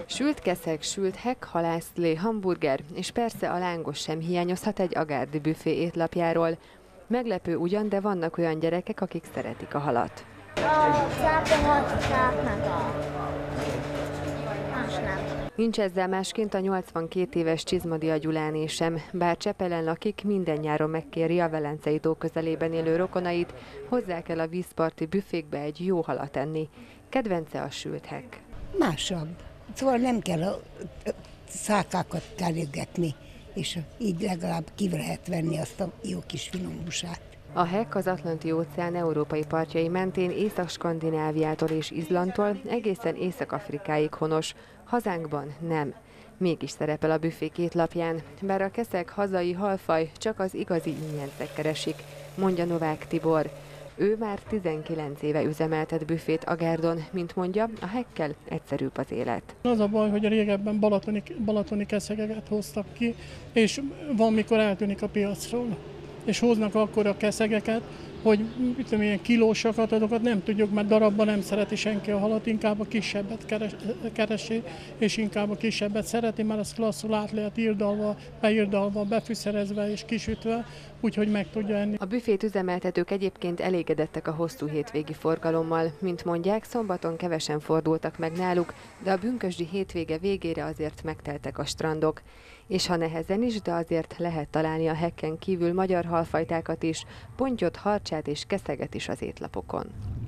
Sült keszeg, sült hek, halászlé, hamburger, és persze a lángos sem hiányozhat egy agárdi büfé étlapjáról. Meglepő ugyan, de vannak olyan gyerekek, akik szeretik a halat. A cápahat, meg a más nem. Nincs ezzel másként a 82 éves Csizmadia Gyuláné sem. Bár Csepelen lakik, minden nyáron megkéri a Velencei tó közelében élő rokonait, hozzá kell a vízparti büfékbe egy jó halat enni. Kedvence a sült hek. Másabb. Szóval nem kell a szákákat kerülgetni, és így legalább ki lehet venni azt a jó kis finom húsát. A hek az Atlanti-óceán európai partjai mentén Észak-Skandináviától és Izlandtól egészen Észak-Afrikáig honos, hazánkban nem. Mégis szerepel a büfé étlapján, bár a keszeg hazai halfaj csak az igazi ingyencek keresik, mondja Novák Tibor. Ő már 19 éve üzemeltet büfét Agárdon, mint mondja, a hekkel egyszerűbb az élet. Az a baj, hogy régebben balatoni keszegeket hoztak ki, és van, mikor eltűnik a piacról. És hoznak akkor a keszegeket, hogy ilyen kilósakat, azokat nem tudjuk, mert darabban nem szereti senki a halat, inkább a kisebbet keresi, és inkább a kisebbet szereti, mert az klasszul át lehet beirdalva, befűszerezve és kisütve, úgyhogy meg tudja enni. A büfét üzemeltetők egyébként elégedettek a hosszú hétvégi forgalommal. Mint mondják, szombaton kevesen fordultak meg náluk, de a bünkösdi hétvége végére azért megteltek a strandok. És ha nehezen is, de azért lehet találni a hekken kívül magyar halfajtákat is, pontyot, harcsát és keszeget is az étlapokon.